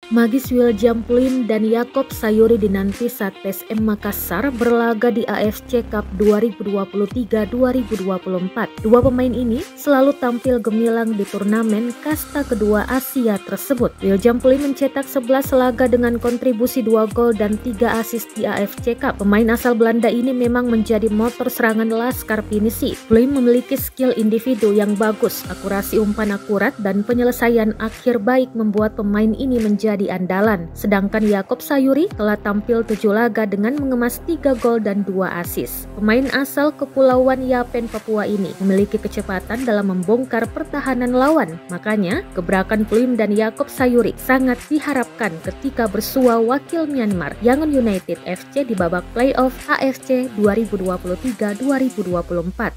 Magis William Plim dan Yakob Sayuri dinanti saat PSM Makassar berlaga di AFC Cup 2023-2024. Dua pemain ini selalu tampil gemilang di turnamen kasta kedua Asia tersebut. William Plim mencetak 11 laga dengan kontribusi 2 gol dan 3 assist di AFC Cup. Pemain asal Belanda ini memang menjadi motor serangan Laskar Pinisi. Plim memiliki skill individu yang bagus, akurasi umpan akurat, dan penyelesaian akhir baik membuat pemain ini menjadi andalan. Sedangkan Yakob Sayuri telah tampil 7 laga dengan mengemas 3 gol dan 2 assist. Pemain asal Kepulauan Yapen Papua ini memiliki kecepatan dalam membongkar pertahanan lawan. Makanya, gebrakan Plim dan Yakob Sayuri sangat diharapkan ketika bersua wakil Myanmar Yangon United FC di babak playoff AFC 2023-2024.